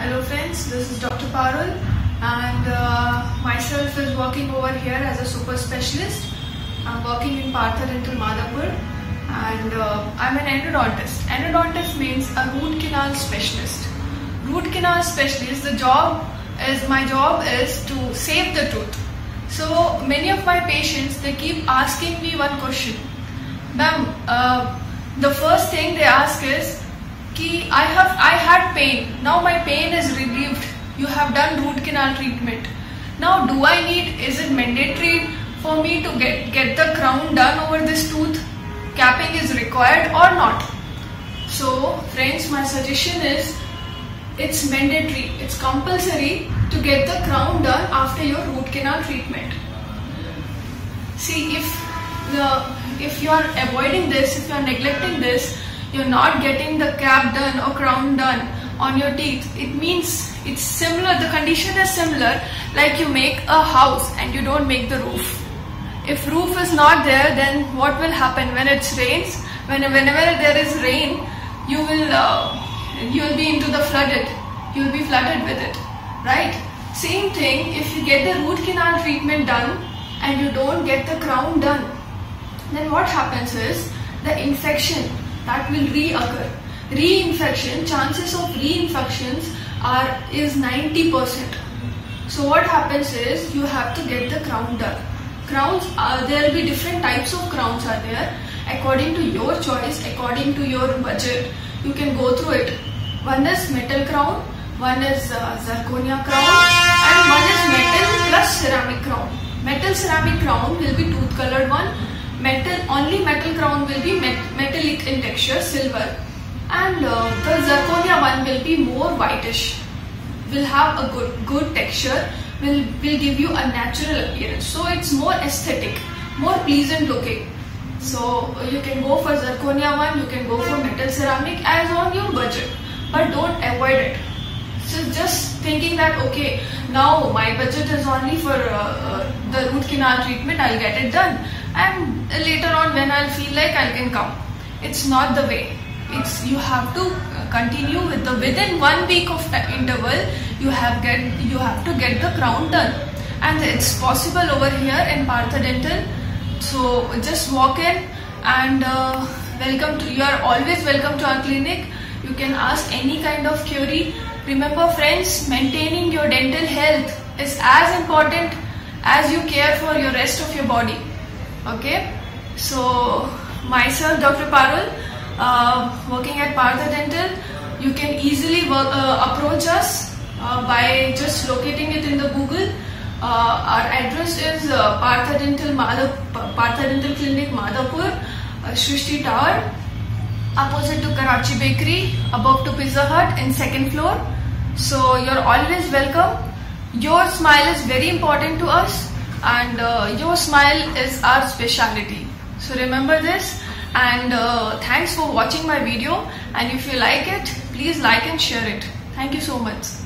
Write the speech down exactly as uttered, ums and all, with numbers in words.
Hello friends, this is Doctor Parul and uh, myself is working over here as a super specialist. I'm working in Partha Dental Madhapur and uh, I'm an endodontist. Endodontist means a root canal specialist. Root canal specialist, the job is, my job is to save the tooth. So many of my patients, they keep asking me one question. Ma'am, uh, the first thing they ask is, Ki, I have I had pain. Now my pain is relieved. You have done root canal treatment. Now do I need, is it mandatory for me to get, get the crown done over this tooth? Capping is required or not? So friends, my suggestion is, it's mandatory, it's compulsory to get the crown done after your root canal treatment. See, if, the, if you are avoiding this, if you are neglecting this, you're not getting the cap done or crown done on your teeth, it means it's similar, the condition is similar like you make a house and you don't make the roof. If roof is not there, then what will happen when it rains? When, whenever there is rain, you will uh, you will be into the flooded, you will be flooded with it, right? Same thing, if you get the root canal treatment done and you don't get the crown done, then what happens is the infection that will reoccur. Reinfection, chances of reinfections are is ninety percent. So what happens is you have to get the crown done. Crowns, are, there will be different types of crowns are there. According to your choice, according to your budget, you can go through it. One is metal crown, one is uh, zirconia crown, and one is metal plus ceramic crown. Metal ceramic crown will be tooth colored one. Metal, only metal crown will be met, metallic in texture, silver, and uh, the zirconia one will be more whitish, will have a good good texture, will, will give you a natural appearance. So it's more aesthetic, more pleasant looking. So uh, you can go for zirconia one, you can go for metal ceramic as on your budget, but don't avoid it. So just thinking that okay, now my budget is only for uh, uh, the root canal treatment, I'll get it done, and later on when I'll feel like I can come. It's not the way. It's you have to continue with the within one week of interval. You have get you have to get the crown done, and it's possible over here in Partha Dental. So just walk in and uh, welcome to. You are always welcome to our clinic. You can ask any kind of query. Remember, friends, maintaining your dental health is as important as you care for your rest of your body. Okay, so myself, Doctor Parul, uh, working at Partha Dental. You can easily work, uh, approach us uh, by just locating it in the Google. Uh, our address is uh, Partha Dental Madhapur, Partha Dental Clinic, Madhapur, uh, Shrishti Tower, opposite to Karachi Bakery, above to Pizza Hut, in second floor. So you're always welcome. Your smile is very important to us, and uh, your smile is our specialty. So remember this, and uh, thanks for watching my video, and if you like it, please like and share it. Thank you so much.